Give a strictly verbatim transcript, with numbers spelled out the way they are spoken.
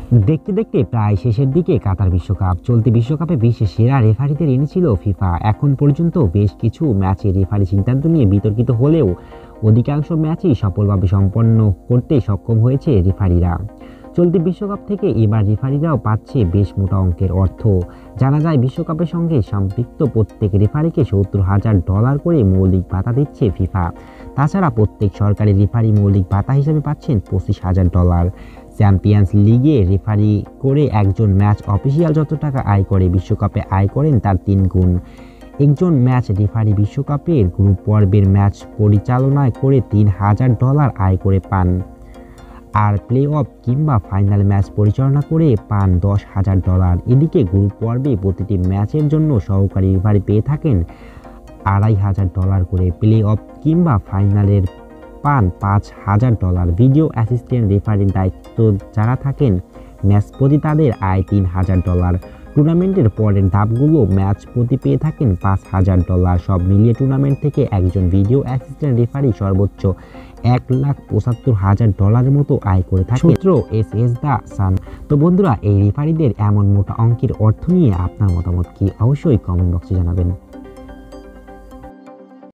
দেখতে দেখতে প্রায় শেষের দিকে কাতার বিশ্বকাপ। চলতি বিশ্বকাপে বিশ্বের সেরা রেফারিদের এনেছিল ফিফা। এখন পর্যন্ত বেশ কিছু ম্যাচে রেফারি সিদ্ধান্ত নিয়ে বিতর্কিত হলেও অধিকাংশ ম্যাচই সফলভাবে সম্পন্ন করতে সক্ষম হয়েছে রেফারিরা। চলতি বিশ্বকাপ থেকে এবার রেফারিরাও পাচ্ছে বেশ মোটা অঙ্কের অর্থ। জানা যায়, বিশ্বকাপের সঙ্গে সম্পৃক্ত প্রত্যেক রেফারিকে সত্তর হাজার ডলার করে মৌলিক ভাতা দিচ্ছে ফিফা। তাছাড়া প্রত্যেক সরকারি রেফারি মৌলিক ভাতা হিসেবে পাচ্ছেন পঁচিশ হাজার ডলার। চ্যাম্পিয়ন্স লিগে রেফারি করে একজন ম্যাচ অফিসিয়াল যত টাকা আয় করে, বিশ্বকাপে আয় করেন তার তিন গুণ। একজন ম্যাচ রেফারি বিশ্বকাপের গ্রুপ পর্বের ম্যাচ পরিচালনা করে তিন হাজার ডলার আয় করে পান, আর প্লে অফ কিংবা ফাইনাল ম্যাচ পরিচালনা করে পান দশ হাজার ডলার। এদিকে গ্রুপ পর্বে প্রতিটি ম্যাচের জন্য সহকারী রেফারি পেয়ে থাকেন আড়াই হাজার ডলার করে, প্লে অফ কিংবা ফাইনালের পান পাঁচ হাজার ডলার। ভিডিও অ্যাসিস্ট্যান্ট রেফারির দায়িত্ব যারা থাকেন ম্যাচ প্রতি তাদের আয় তিন হাজার ডলার। টুর্নামেন্টের পরের ধাপগুলো ম্যাচ প্রতি পেয়ে থাকেন পাঁচ হাজার ডলার। সব মিলিয়ে টুর্নামেন্ট থেকে একজন ভিডিও অ্যাসিস্ট্যান্ট রেফারি সর্বোচ্চ এক লাখ পঁচাত্তর হাজার ডলারের মতো আয় করে থাকে। সূত্র এস এস দ্য সান। তো বন্ধুরা, এই রেফারিদের এমন মোটা অঙ্কের অর্থ নিয়ে আপনার মতামত কি? অবশ্যই কমেন্ট বক্সে জানাবেন।